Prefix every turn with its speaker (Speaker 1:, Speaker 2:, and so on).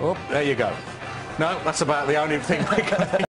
Speaker 1: Oh, there you go. No, that's about the only thing we can